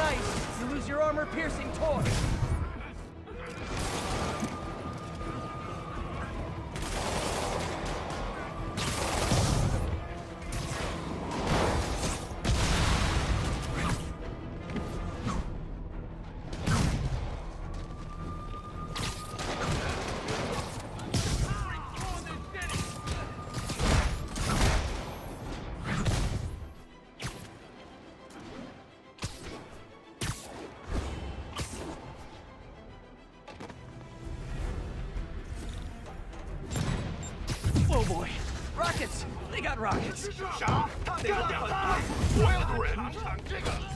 ice, you lose your armor-piercing toy. Oh boy. Rockets! They got rockets! 啥？他给我点了！我要主人！这个。